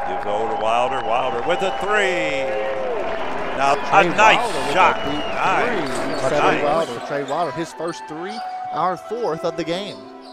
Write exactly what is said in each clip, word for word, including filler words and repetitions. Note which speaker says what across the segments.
Speaker 1: Gives over to Wilder. Wilder with a three. Now
Speaker 2: Trey
Speaker 1: a nice
Speaker 2: Wilder
Speaker 1: shot.
Speaker 2: with a deep
Speaker 1: Nice.
Speaker 2: three. Trey
Speaker 1: Nice.
Speaker 2: Wilder, Trey Wilder, his first three, our fourth of the game.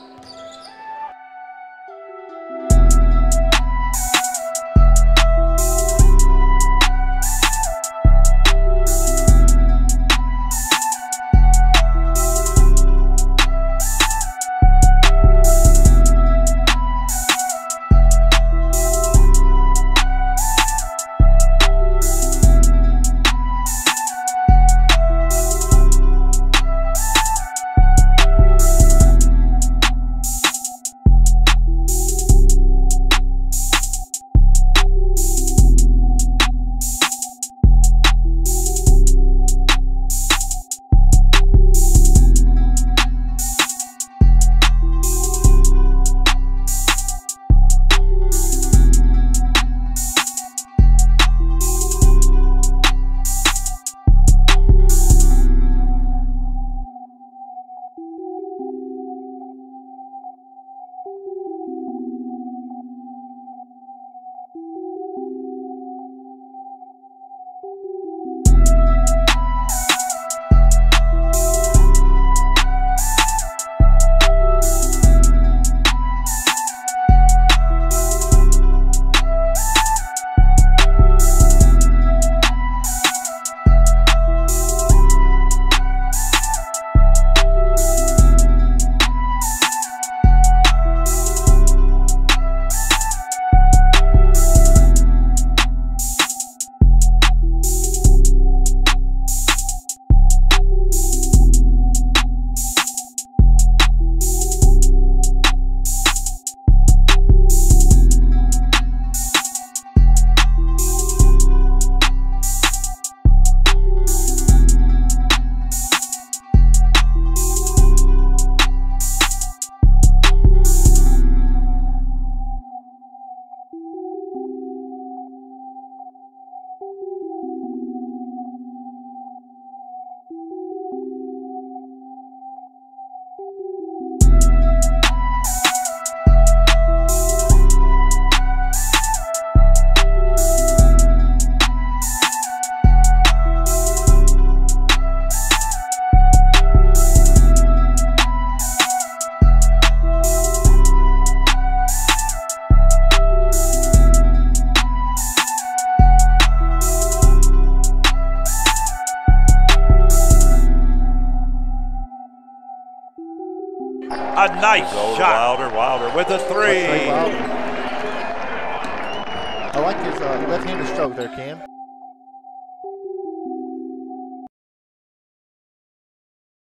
Speaker 1: A nice shot. Wilder, Wilder with a three.
Speaker 2: I like his uh, left-handed stroke there, Cam.